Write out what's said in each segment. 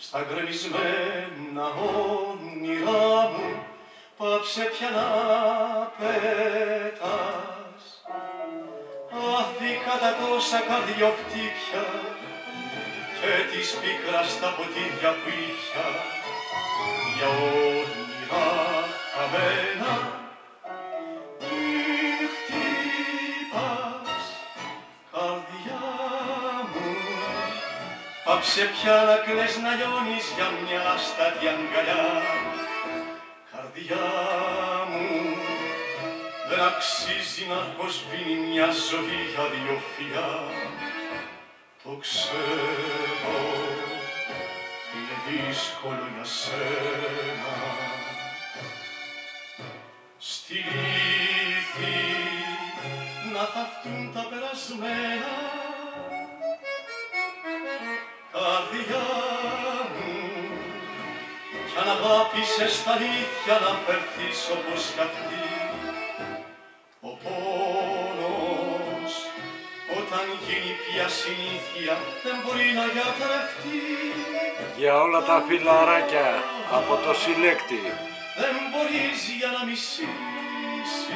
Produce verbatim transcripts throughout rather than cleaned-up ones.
Στα γκρεμισμένα όνειρά μου πάψε πια να πετάς. Αδίκατα τόσα καρδιοχτύπια και της πίκρας τα ποτήρια που ήπια για όνειρα χαμένα. Μην χτύπας, καρδιά μου, πάψε πια να κλαις, να λιώνεις για μια στάδια αγκαλιά. Καρδιά μου, δεν αξίζει να αρχοσβήνει μια ζωή για δυο φιλιά. Το ξέρω, είναι δύσκολο για σένα. Στη λύθη να θαυτούν τα περασμένα. Καρδιά μου, κι αν αγάπησες τα αλήθεια να φερθείς όπως κι αυτή. Ο πόνος όταν γίνει πια συνήθεια δεν μπορεί να γιατρευτεί. Για όλα τα φιλαράκια από το συλλέκτη. Δεν μπορείς για να μισήσεις.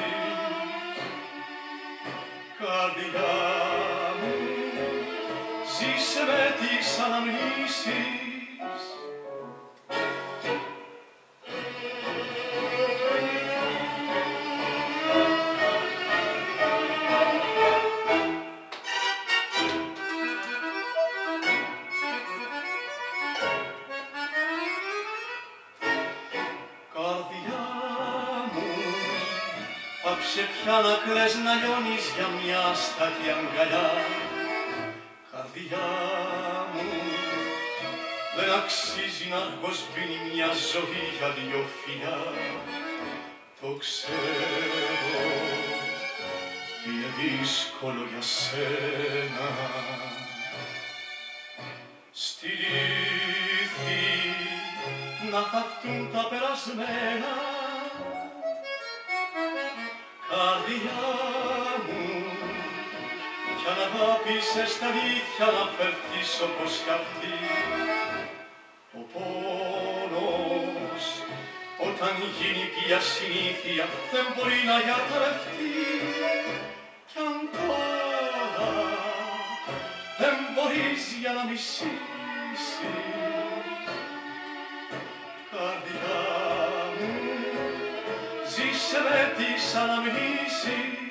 Καρδιά μου, ζήσε με τις αναμνήσεις. Καρδιά μου, πάψε πια να κλαις, να λιώνεις για μια στάτια αγκαλιά. Καρδιά μου, δεν αξίζει να αρχοσβήνει μια ζωή για δυο φιλιά. Το ξέρω, είναι δύσκολο για σένα. Στη λύθη να θαυτούν τα περασμένα. Καρδιά μου, κι αν αγάπησες τα αλήθεια να φερθείς όπως κι αυτή. Ο πόνος όταν γίνει πια συνήθεια δεν μπορεί να γιατρευτεί. Κι αν τώρα δεν μπορείς για να μισήσεις. Καρδιά μου, ζήσε με τις αναμνήσεις.